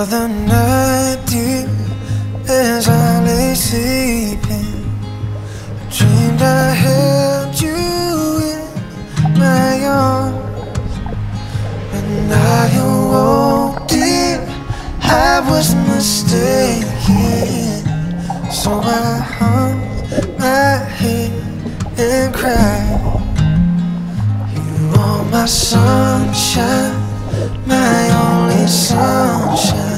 other night, dear, as I lay sleeping, I dreamed I held you in my arms. When I awoke, dear, I was mistaken. So I hung my head and cried. You are my sunshine, my only sunshine.